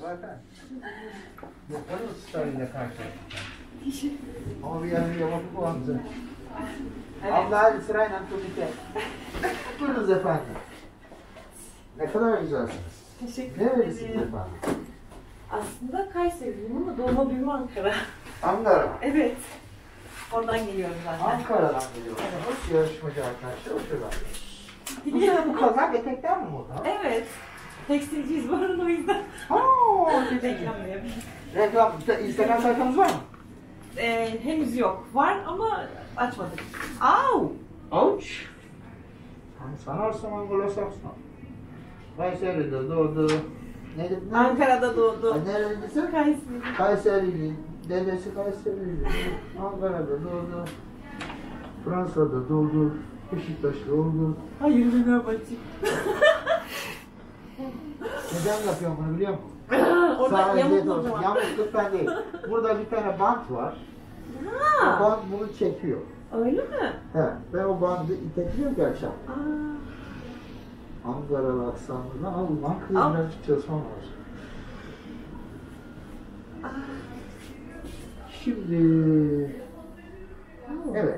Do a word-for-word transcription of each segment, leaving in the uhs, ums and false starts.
zaten. Yaparız starıyla karşı. Ama bir yarın yapıp bu amca. Evet. Abla hadi sırayla turnike. Buyurunuz efendim. Ne kadar güzelsiniz. Teşekkür ederim. ederim. Nerelisiniz efendim? Aslında Kayseriliyim ama doğma büyüme Ankara. Ankara. Evet. Oradan geliyorum zaten. Ankara'dan geliyorsunuz. Evet. Yarışmacı arkadaşlar oturuyorlar. Bu sene bu kazak etekten mi oldu? Evet. Tekstilciyiz var o yüzden. Haa, Reklam da yapayım. Reklam, Instagram sayfanız var mı? Ee, henüz yok. Var ama açmadık. Au! Ouch! Sanırsam Anglo-Sakson. Kayseri'de doğdu. Neydi? Ne? Ankara'da doğdu. Ay, nerelisin? Kayseri. Kayseri'li. Dedesi Kayseri'li. Ankara'da doğdu. Fransa'da doğdu. Beşiktaşlı oldu. Hayır Fenerbahçe. Neden yapıyorum bunu biliyor musun? Orada yamuk olsun. oldu. Yamukluk ben değil. Burada bir tane bant var. Ha. O bant bunu çekiyor. Öyle mi? He, ben o bandı itekliyorum ki akşam. Aa. Ankaralı aksanlı. Ama bu Ankara'ya birazcık çalışmam lazım. Şimdi... Oh. Evet.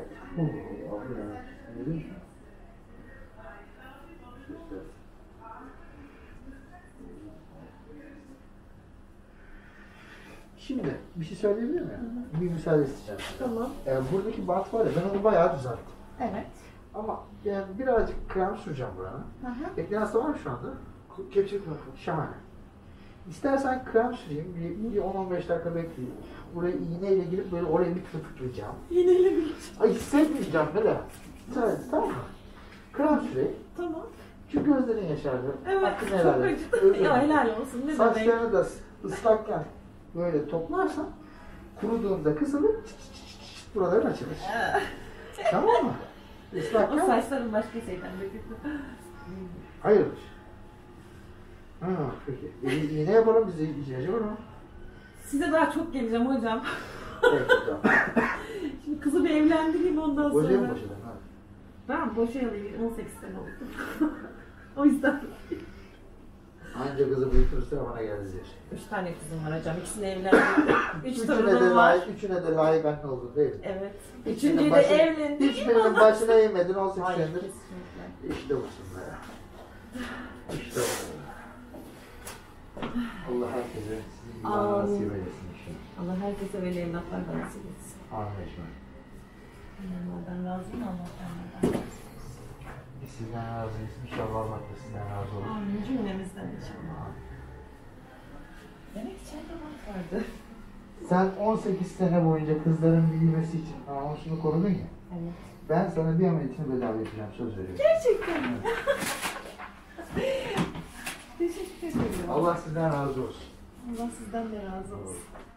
Şimdi bir şey söyleyebilir miyim? Hı hı. Bir müsaade isteyeceğim. Tamam. Ee, buradaki bant var ya, ben onu bayağı düzelttim. Evet. Ama yani birazcık krem süreceğim burana. Eklenası var mı şu anda? Kepçe krem. Şahane. İstersen krem süreyim, bir, bir on on beş dakika bekleyeyim. Buraya iğneyle girip böyle oraya bir tırtıklayacağım. İğneyle mi? Ay hissetmeyeceğim böyle. Sadece, tamam mı? Krem süreyim. Tamam. Şu gözlerin yaşardı. Evet, Hakkını çok helal et. acıdı. Ya helal olsun, ne demek? Saçlarını da ıslakken böyle toplarsan, kuruduğunda kısılıp çıt çıt çıt çıt buraların açılır. Tamam mı? Islakken... O saçların başka şeyden döküldü. Hayırdır? Ha, peki. E, iğne yapalım, bize ihtiyacı var mı? Size daha çok geleceğim hocam. Evet, tamam. Şimdi kızı bir evlendireyim ondan sonra. Boşaya mı boşadan? Ha. Ben boşayalı on sekiz sene oldu. O yüzden. Anca kızı büyütürse bana gelecek. Üç tane kızım var hocam. İkisini evlendirdim. Üç Üçüne de torunum var. layık, üçüne de layık anne oldun değil mi? Evet. Üçünün Üçüncüyü de başı- evlendim. Hiçbirinin başına eğmedin on sekiz Hayır, senedir. kesinlikle. İşte busun be. İşte bu. Allah herkese sizin gibi nasip eylesin inşallah. Allah herkese öyle evlatlardan nasip etsin. Amin. Onlardan razıyım, Allah'tan razı olsun. Biz sizden razıyız. İnşallah Allah da sizden razı olur. Amin. Cümlemizden inşallah. Demek içeride bant vardı. Sen on sekiz sene boyunca kızların büyümesi için namusunu korudun ya. Evet. Ben sana bir ameliyatını bedava yapacağım, söz veriyorum. Gerçekten mi? Teşekkür ederim. Allah sizden razı olsun. Allah sizden de razı olsun.